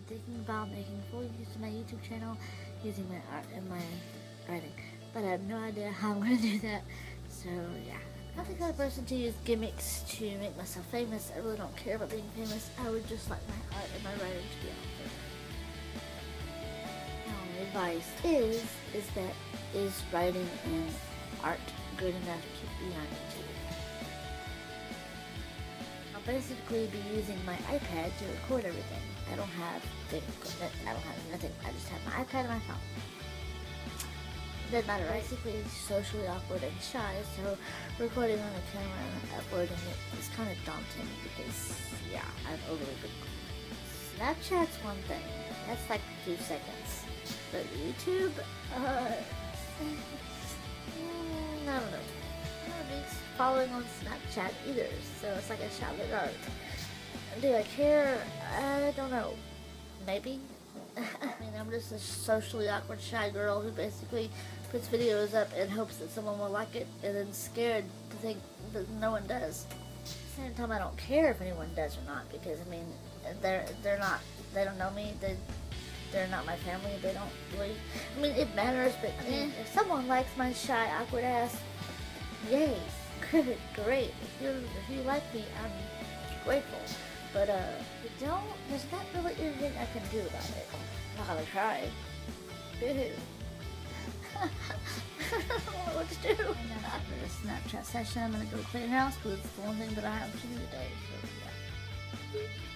thinking about making full use of my YouTube channel using my art and my writing, but I have no idea how I'm going to do that, so yeah. I'm not the kind of person to use gimmicks to make myself famous. I really don't care about being famous. I would just like my art and my writing to be out there. Now, my advice is writing and art good enough to be on YouTube? I'll basically be using my iPad to record everything. I don't have equipment, I don't have nothing. I just have my iPad and my phone. Doesn't matter, right? Basically socially awkward and shy, so recording on a camera and uploading it is kind of daunting because, yeah, I'm overly good. Snapchat's one thing. That's like 2 seconds. But YouTube, I don't know. I don't be following on Snapchat either, so it's like a shot in the dark. Do I care? I don't know. Maybe. I mean, I'm just a socially awkward, shy girl who basically puts videos up and hopes that someone will like it, and then scared to think that no one does. At the same time, I don't care if anyone does or not, because I mean, they don't know me, they're not my family, they don't really, I mean, it matters, but I mean, if someone likes my shy, awkward ass, yay, good, great. If you like me, I'm grateful. But if you don't, there's not really anything I can do about it. I'm not gonna try. Boo-hoo. I don't know what to do. And then after this Snapchat session, I'm gonna go clean house because it's the only thing that I have to do today. So yeah.